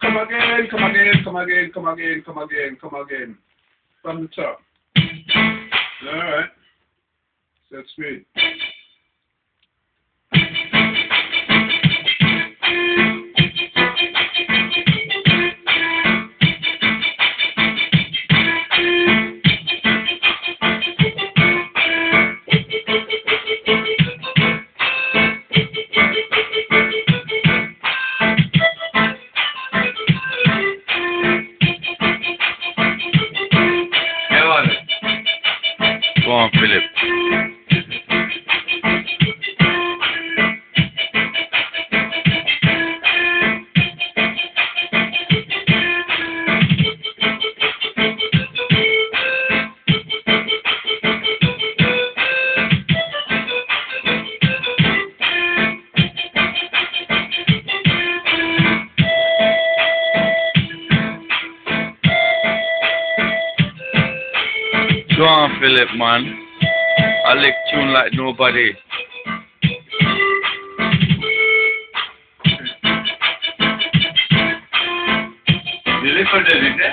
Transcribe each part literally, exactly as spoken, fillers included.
come again, come again, come again, come again, come again, come again. From the top. Alright. Set speed. Go on, Philip. Go on, Philip, man. I lick tune like nobody. You live for the day?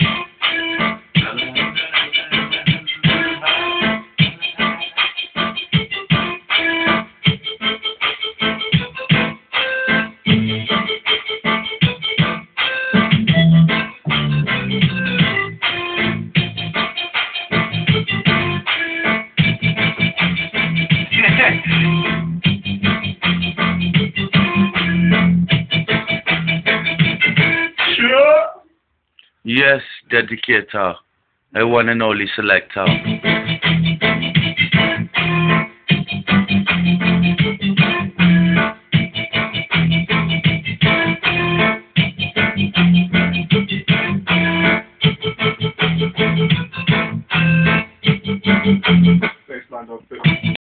Yes, dedicator. I one and only selector. Thanks, man.